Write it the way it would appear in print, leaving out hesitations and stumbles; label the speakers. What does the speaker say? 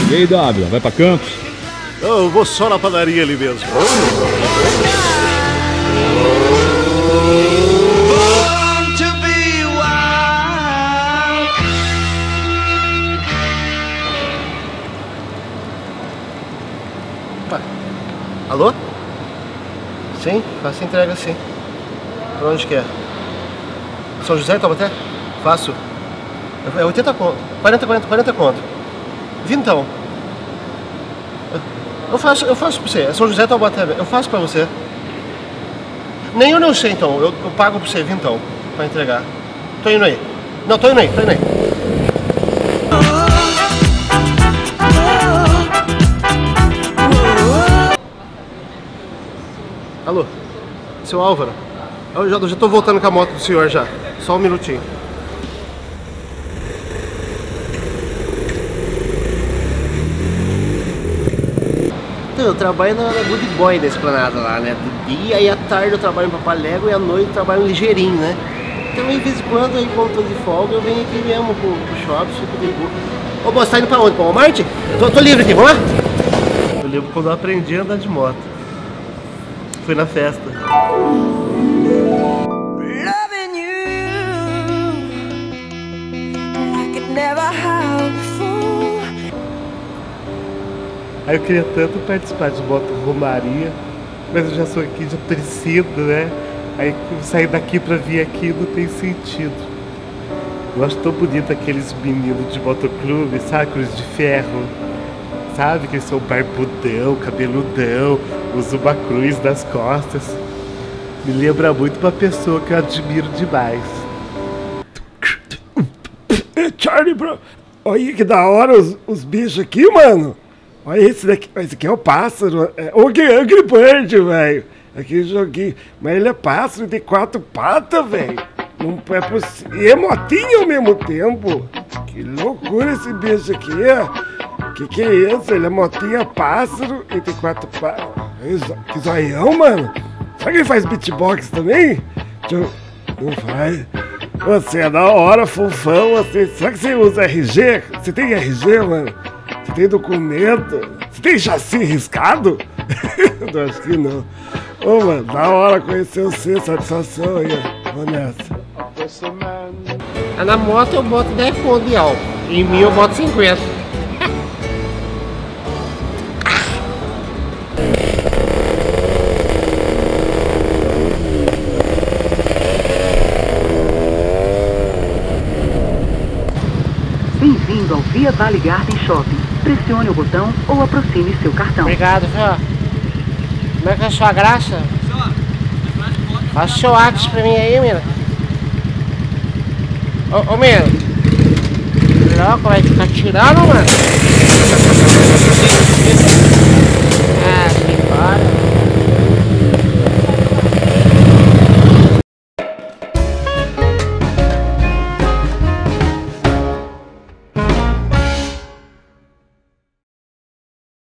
Speaker 1: E aí, W, vai pra Campos?
Speaker 2: Eu vou só na padaria ali mesmo. Alô? Sim, faço entrega sim. Pra onde que é? São José, Taubaté? Faço. É 80 conto. 40 conto. Vintão. Eu faço pra você. É São José, Taubaté. Eu faço pra você. Nem eu não sei então. Eu pago pra você, vintão. Pra entregar. Tô indo aí. Não, tô indo aí. Alô? Seu Álvaro? Eu já tô voltando com a moto do senhor já. Só um minutinho. Então, eu trabalho na Good Boy da Esplanada lá, né? Do dia e à tarde eu trabalho em Papalégua e à noite eu trabalho em Ligeirinho, né? Então, de vez em quando, aí, quando tô de folga, eu venho aqui mesmo pro shopping, fico de boa. Ô, moço, tá indo pra onde? Pra Walmart? Eu tô livre aqui, vamos lá? Eu lembro quando eu aprendi a andar de moto. Foi na festa. Aí eu queria tanto participar de moto Romaria, mas eu já sou aqui de Aparecida, né? Aí sair daqui pra vir aqui não tem sentido. Eu acho tão bonito aqueles meninos de motoclube, sabe? Cruz de ferro. Sabe que eles são barbudão, cabeludão, usam uma cruz nas costas. Me lembra muito uma pessoa que eu admiro demais.
Speaker 3: Charlie, bro, olha que da hora os bichos aqui, mano. Olha esse daqui, esse aqui é o pássaro. É o Angry Bird, velho. Aquele joguinho. Mas ele é pássaro, tem 4 patas, velho. Não é possível. E é motinha ao mesmo tempo. Que loucura esse bicho aqui, Que é isso? Ele é motinha, pássaro e tem 4 patas. Que zoião, mano. Será que ele faz beatbox também? Não faz. Você é da hora, fofão. Será que você usa RG? Você tem RG, mano? Você tem documento? Você tem chassi riscado? Não, acho que não. Ô, mano, da hora conhecer você, satisfação aí, ó. Vou nessa.
Speaker 4: Na moto eu boto 10 conto de álcool. Em mim eu boto 50.
Speaker 5: Bem-vindo ao Via Vale Garden Shopping. Pressione o botão ou aproxime seu cartão.
Speaker 4: Obrigado, viu? Como é que é a sua graça? Faz o seu Axe pra mim aí, mina. Ô, mina. Louco, vai ficar tirando, mano?